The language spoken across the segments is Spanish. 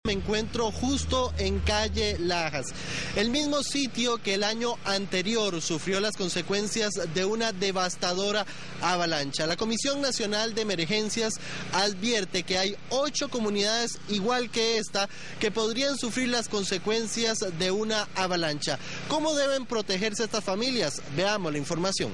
me encuentro justo en calle Lajas, el mismo sitio que el año anterior sufrió las consecuencias de una devastadora avalancha. La Comisión Nacional de Emergencias advierte que hay 8 comunidades igual que esta que podrían sufrir las consecuencias de una avalancha. ¿Cómo deben protegerse estas familias? Veamos la información.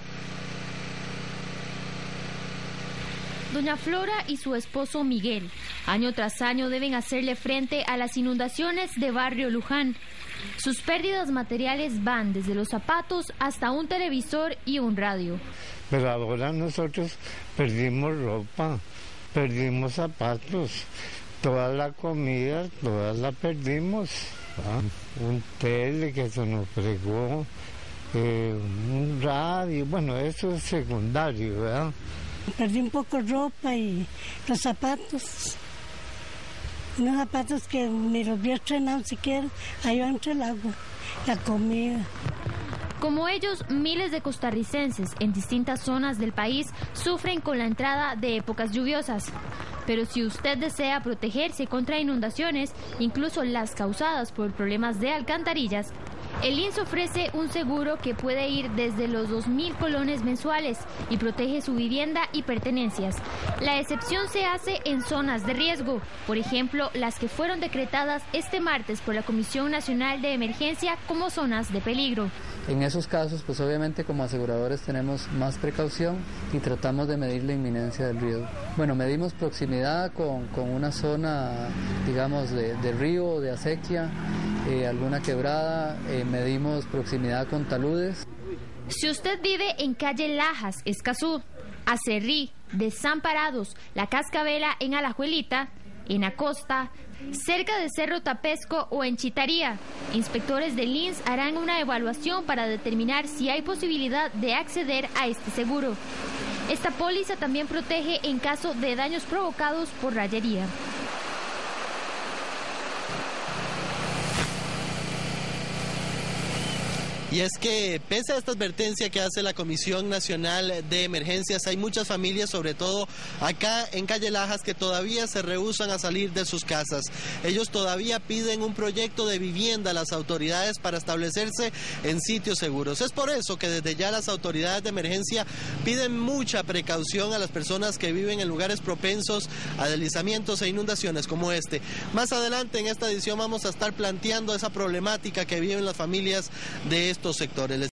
Doña Flora y su esposo Miguel, año tras año deben hacerle frente a las inundaciones de Barrio Luján. Sus pérdidas materiales van desde los zapatos hasta un televisor y un radio. Pero ahora nosotros perdimos ropa, perdimos zapatos, toda la comida, toda la perdimos. Un tele que se nos fregó, un radio, bueno, eso es secundario, ¿verdad? Perdí un poco de ropa y los zapatos. Unos zapatos que ni los había estrenado siquiera, ahí va entre el agua, la comida. Como ellos, miles de costarricenses en distintas zonas del país sufren con la entrada de épocas lluviosas. Pero si usted desea protegerse contra inundaciones, incluso las causadas por problemas de alcantarillas, el INS ofrece un seguro que puede ir desde los 2.000 colones mensuales y protege su vivienda y pertenencias. La excepción se hace en zonas de riesgo, por ejemplo, las que fueron decretadas este martes por la Comisión Nacional de Emergencia como zonas de peligro. En esos casos, pues obviamente como aseguradores tenemos más precaución y tratamos de medir la inminencia del riesgo. Bueno, medimos proximidad con una zona, digamos, de río o de acequia, alguna quebrada, medimos proximidad con taludes. Si usted vive en calle Lajas, Escazú, Acerrí, Desamparados, La Cascabela en Alajuelita, en Acosta, cerca de Cerro Tapesco o en Chitaría, inspectores del INS harán una evaluación para determinar si hay posibilidad de acceder a este seguro. Esta póliza también protege en caso de daños provocados por rayería. Y es que, pese a esta advertencia que hace la Comisión Nacional de Emergencias, hay muchas familias, sobre todo acá en Calle Lajas, que todavía se rehúsan a salir de sus casas. Ellos todavía piden un proyecto de vivienda a las autoridades para establecerse en sitios seguros. Es por eso que desde ya las autoridades de emergencia piden mucha precaución a las personas que viven en lugares propensos a deslizamientos e inundaciones como este. Más adelante en esta edición vamos a estar planteando esa problemática que viven las familias de estos sectores.